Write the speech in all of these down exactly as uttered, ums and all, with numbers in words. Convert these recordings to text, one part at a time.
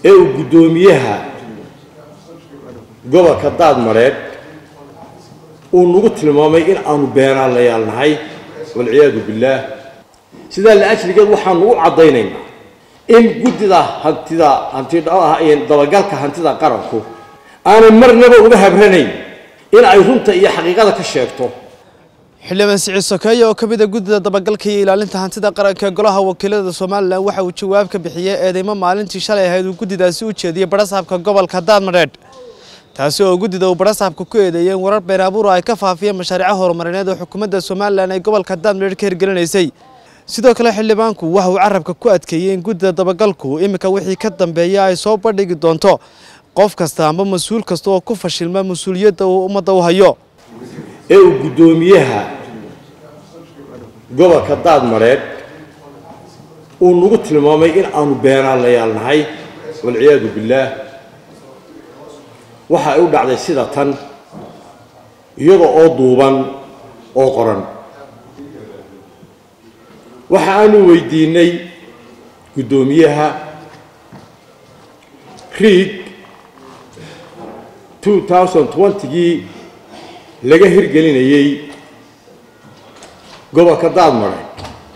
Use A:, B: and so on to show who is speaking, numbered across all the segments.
A: ee uu guddoomiyaha gobolka Daadmareed uu nagu tilmaamay in aanu beeraalayaal nahay walciyaadu billaah sidaa la ajligeed waxaan u cadaynaynaa in guddida hantida hantida ee dabagalka hantida qaranku aan marnaba uga habranayn in ay runta iyo xaqiiqada ka sheegto
B: xildhibaan Siciid Sokeeye oo ka mid ah guddida dabagalka iyo ilaalinta hantida qaranka golaha wakiilada Soomaaliland waxa uu jawaab ka bixiyay eedeymo maalintii shalay ahayd uu guddidaasi u jeediyay barasaabka gobolka Daadmareed taasi oo guddida uu barasaabka ku eedeeyay warar been abuur ay ka faafiyeen mashaariic horumarineed oo xukuumadda Soomaaliland ay gobolka Daadmareed ka hirgelinaysay sidoo kale xildhibaanku waxa uu carabka ku adkeeyay in guddida dabagalku imika wixii ka dambeeyay ay soo bandhigi doonto qof kasta ama mas'uul kasta oo ku fashilma mas'uuliyadda uu ummadda u hayo
A: ee uu guddoomiyaha gobolka Daadmareed uu nagu tilmaamay in aanu beeraalayaal nahay walciyaadu billaah waxa ay u dhacday sida tan iyadoo oo duuban oo qoran waxa aanu weydiinay guddoomiyaha riig twenty twenty laga hirgelinayay gobolka Daadmareed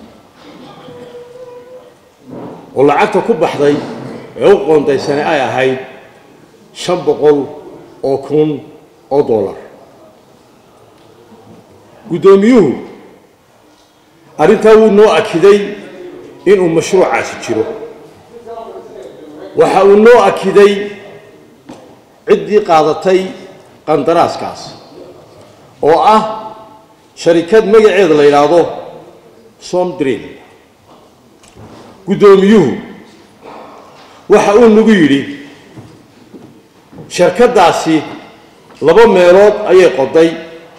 A: oo lacagta ku baxday ee u qoondaysan ay ahayd shan boqol oo kun oo dollar guddoomiyuhu arrintaa wuu noo akiday inuu mashruucaasi jiro waxa uu noo akiday ciddii qaadatay qandaraaskaas oo ah sharikad magaceeda la yiraahdo Somdrill guddoomiyuhu waxa uu nagu yiri shirkadaasi laba meelood ayay qoday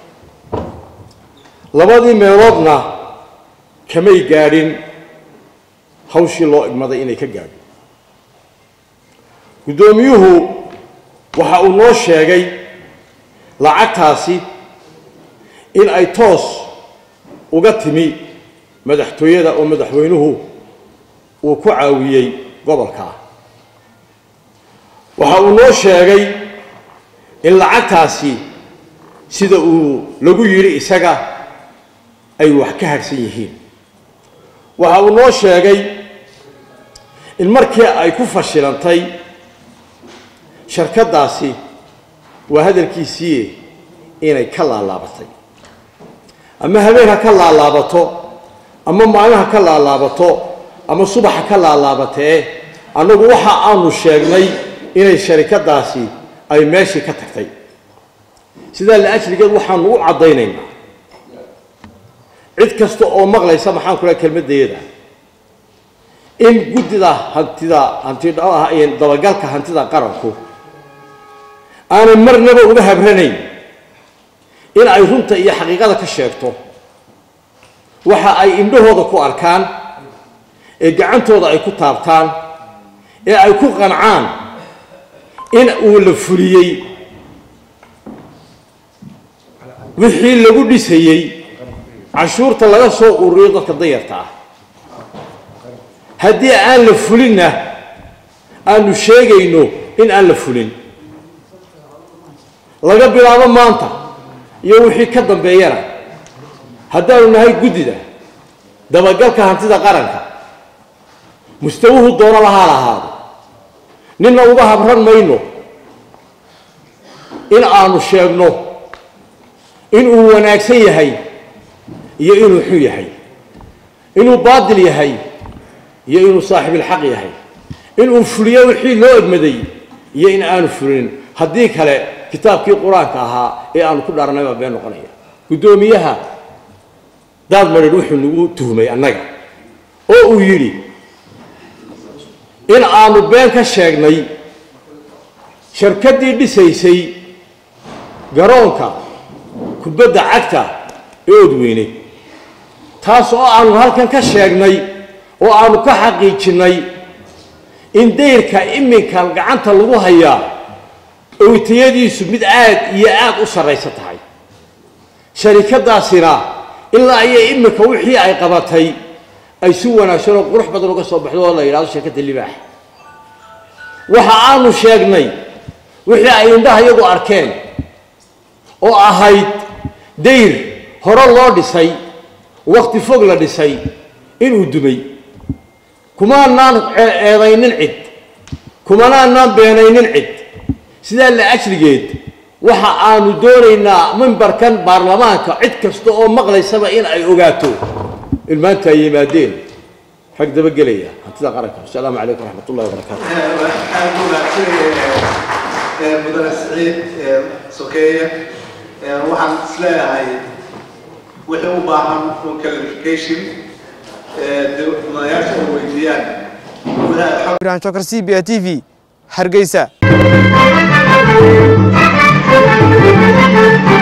A: labadii meeloodna kamay gaadhin hawshii loo igmaday inay ka gaadho guddoomiyuhu waxa uu noo sheegay lacagtaasi in ay toos uga timi madaxtooyada oo madaxweynuhu uu ku caawiyay gobolka waxa uu noo sheegay in lacagtaasi sida uu lagu yiri isaga ay wax ka harsan yihiin waxa uu noo sheegay in markii ay ku fashilantay shirkadaasi waa hadalkiisii inay ka laalaabatay ama habeenka ka laalaabato ama maalmaha ka laalaabato ama subaxa ka laalaabatee anagu waxa aanu sheegnay inay shirkadaasi ay meeshii ka tagtay sida la ajligeed waxaan u cadaynaynaa cid kasta oo maqlaysa maxaan kula kelmadeeda in guddida hantida hantida ee dabagalka hantida qaranku aan marnaba uga habranayn in ay runta iyo xaqiiqada ka sheegto waxa ay indhahooda ku arkaan ee gacantooda ay ku taabtaan ee ay ku qancaan in uu la fuliyay wixii lagu dhisayay cashuurta laga soo ururiyo dadka dayarta ah haddii aan la fulinna aanu sheegayno in aan la fulin laga bilaabo maanta iyo wixii ka dambeeyana haddaanu nahay guddida dabagalka hantida qaranka mustawuhu doona lahaa lahaado ninna uga habran mayno in aanu sheegno inuu wanaagsan yahay iyo inuu xun yahay inuu baadil yahay iyo inuu saaxiib xaq yahay inuu fuliyo wixii loo egmaday iyo in aanu fulin haddii kale kitaabkii quraanka ahaa ee aanu ku dhaarnay baa been noqonaya guddoomiyaha Daadmareed wuxuu nagu tuhmay annaga oo uu yiri in aanu been ka sheegnay shirkadii dhisaysay garoonka kubadda cagta ee Odweyne taas oo aanu halkan ka sheegnay oo aanu ka xaqiijinay in deyrka iminka gacanta lagu hayaa oo tayadiisu mid aad iyo aad u sareysa tahay sharikadaasina ilaa ay iminka wixii ay qabatay ay si wanaagsan oo qurux badan uga soo baxdo la yiraahdo shirkadda Libaax waxa aanu sheegnay wixii ay indhaha iyagu arkeen oo ahayd dayr hore loo dhisay waqti fog la dhisay inuu dumay kumaanaan eedaynin cid kumanaanaan beenaynin cid sidaa la ajrigeed waxa aanu doonaynaa mimbarkan baarlamaanka cid kasta oo maqlaysaba in ay ogaato in maanta ay yimaadeen rag dabagelaya hantida qaranka. Assalaamu calaykum waraxmatullahi wabarakaatu.
C: mudane Siciid Sokeeye waxaan isleeyahay wixii u baahan clarification madaxda weydiiyaan
B: Ibrahim Chokar, C B A T V, Hargeysa.